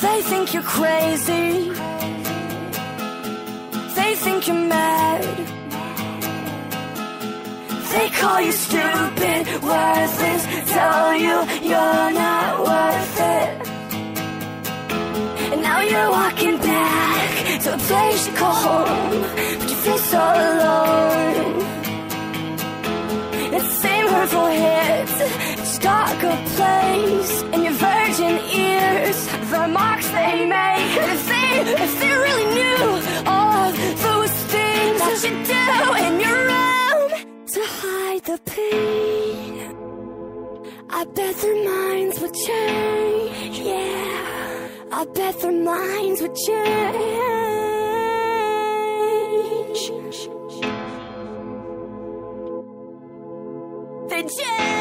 They think you're crazy, they think you're mad, they call you stupid, worthless, tell you you're not worth it. And now you're walking back to a place you call home, but you feel so alone. It's the same hurtful hits, it's darker place, and your virgin ears, the marks they make. And if they really knew all of those things that you do in your room to hide the pain, I bet their minds would change. Yeah, I bet their minds would change. They change.